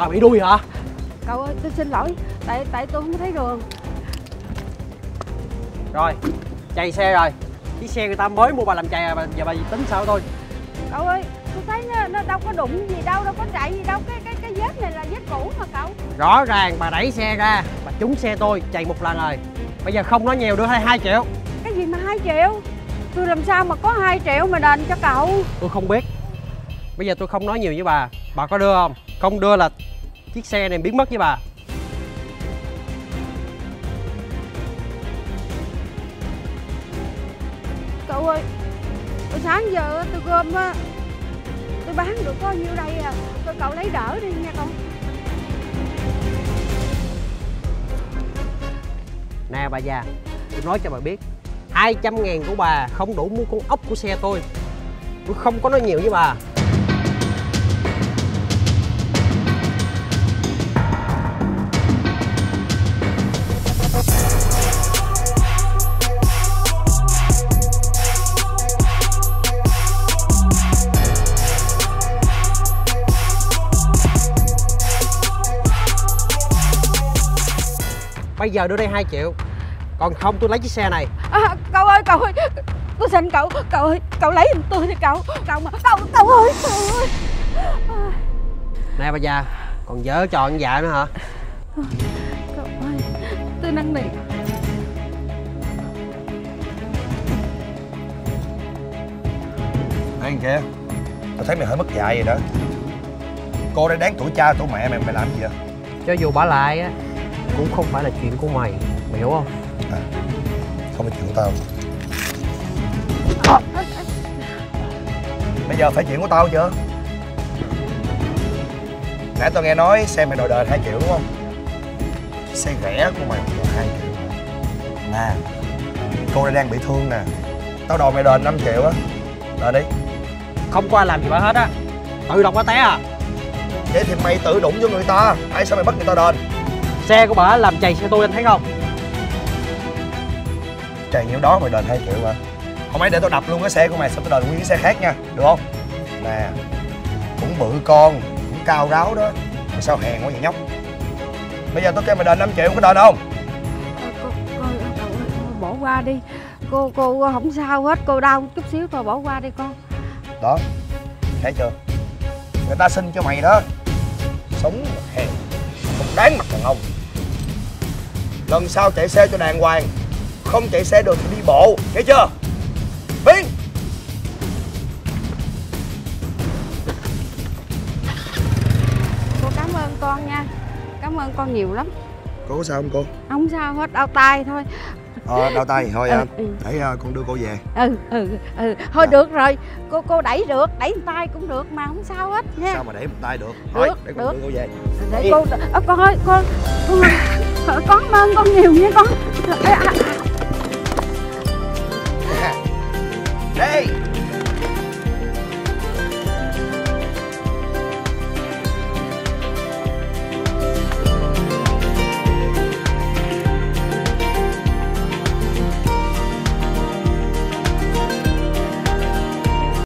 bà bị đuôi hả? Cậu ơi tôi xin lỗi, tại tôi không thấy đường. Rồi, chạy xe rồi. Chiếc xe người ta mới mua bà làm chạy à, giờ bà tính sao tôi? Cậu ơi, tôi thấy nó đâu có đụng gì đâu, đâu có chạy gì đâu, cái vết này là vết cũ mà cậu. Rõ ràng bà đẩy xe ra, bà trúng xe tôi, chạy một lần rồi. Bây giờ không nói nhiều, đưa 2 triệu. Cái gì mà 2 triệu? Tôi làm sao mà có 2 triệu mà đền cho cậu? Tôi không biết. Bây giờ tôi không nói nhiều với bà có đưa không? Không đưa là chiếc xe này biến mất với bà. Cậu ơi, từ sáng giờ tôi gom á, tôi bán được có nhiêu đây à. Cậu lấy đỡ đi nha con. Nè bà già, tôi nói cho bà biết, 200.000 của bà không đủ mua con ốc của xe tôi. Tôi không có nói nhiều với bà. Bây giờ đưa đây 2 triệu. Còn không tôi lấy chiếc xe này. Cậu ơi, tôi xin cậu ơi, cậu lấy giùm tôi đi cậu. Cậu ơi, cậu ơi. Nè bà già, còn vợ trò con dạ nữa hả? Cậu ơi, tôi năn nỉ. Ê kìa, tao thấy mày hơi mất dạy rồi đó. Cô đây đáng tuổi cha tuổi mẹ mày làm gì vậy? Cho dù bỏ lại á cũng không phải là chuyện của mày, mày hiểu không? À, không phải chuyện của tao. Bây giờ phải chuyện của tao chưa? Nãy tao nghe nói xe mày đòi đền 2 triệu đúng không? Xe rẻ của mày đòi 2 triệu. Nè, cô đây đang bị thương nè. Tao đòi mày đền 5 triệu á. Đền đi. Không có ai làm gì bà hết á, tự động bà té à. Vậy thì mày tự đụng vô người ta, ai sao mày bắt người ta đền? Xe của bà làm chày xe tôi anh thấy không? Chày nhiêu đó mày đền 2 triệu mà. Không ấy để tao đập luôn cái xe của mày, xong tao đền nguyên cái xe khác nha, được không? Nè, cũng bự con, cũng cao ráo đó, mà sao hèn quá vậy nhóc? Bây giờ tao kêu mày đền 5 triệu có đền không? Cậu bỏ qua đi. Cô không sao hết, cô đau chút xíu thôi, bỏ qua đi con. Đó, thấy chưa? Người ta xin cho mày đó. Sống hèn, không đáng mặt đàn ông. Lần sau chạy xe cho đàng hoàng, không chạy xe được thì đi bộ, nghe chưa? Biến! Cô cảm ơn con nha. Cảm ơn con nhiều lắm. Cô có sao không cô? Không sao hết, đau tay thôi. Đau tay thôi để con đưa cô về. Thôi được rồi, cô đẩy được, đẩy tay cũng được mà không sao hết nha. Sao mà để một tay được? Thôi để con đưa cô về. Để cô con ơi, con cảm ơn con nhiều nha con. Đây.